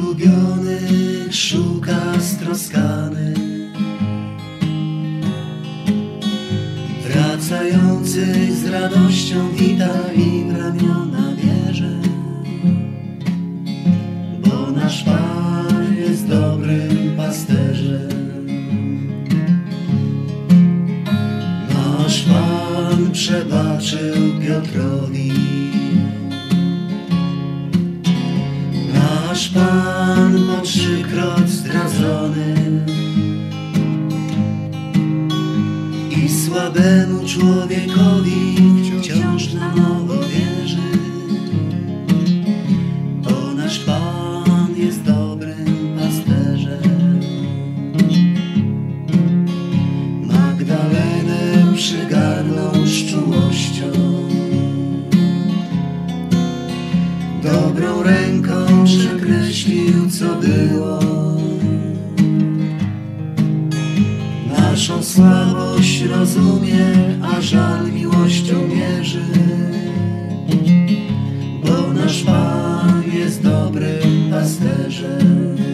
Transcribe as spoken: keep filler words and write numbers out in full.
Zgubionych szuka stroskany, wracających z radością wita i w ramiona bierze, bo nasz Pan jest dobrym pasterzem. Nasz Pan przebaczył Piotrowi, nasz Pan po trzykroć zdradzony i słabemu człowiekowi wciąż na nowo wierzy, bo nasz Pan jest dobrym pasterzem. Magdalenę przygarnął z czułością, dobrą ręką przekreślił, co było. Naszą słabość rozumie, a żal miłością mierzy, bo nasz Pan jest dobrym pasterzem.